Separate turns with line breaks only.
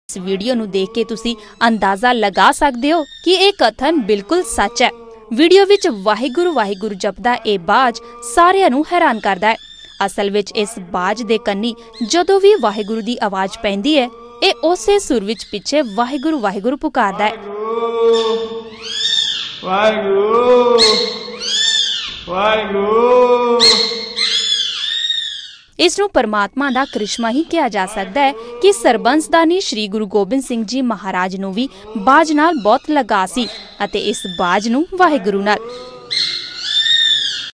इस वीडियो नूं देख के तुसी अंदाजा लगा सकदे हो कि यह कथन बिल्कुल सच है। वीडियो विच वाहिगुरु वाहिगुरु जपदा यह बाज सारिआं नूं हैरान करदा है। असल विच इस बाज दे कन्नी जदों भी वाहिगुरु दी आवाज पैंदी है, यह उसे सुर विच पिछे वाहिगुरु वाहिगुरु पुकारदा है। इसनूं परमात्मा दा करिश्मा ही कहा जा सकता है कि सरबंसदानी श्री गुरु गोबिंद सिंह जी महाराज नूं भी बाज नाल बहुत लगा सी अते इस बाज नूं वाहिगुरु नाल